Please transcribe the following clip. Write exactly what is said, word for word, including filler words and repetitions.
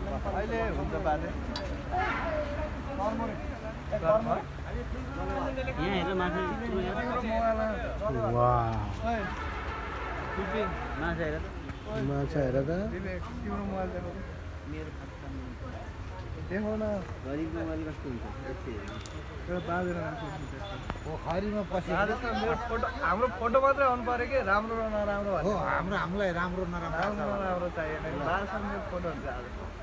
अहिले हुन्छ बाजे यहाँ हेर माछा माछा हेर माछा हेर त तिम्रो मोबाइल देखो मेरो देखो न गरिब मोबाइल कस्तो हुन्छ त्यो बाजेर पोखरीमा पसेको मेरो फोटो हाम्रो फोटो मात्रै आउनु पर्यो कि राम्रो र नराम्रो हो हाम्रो हामीलाई राम्रो नराम्रो राम्रो नराम्रो चाहिएन बाजेसँग मेरो फोटो हुन्छ आज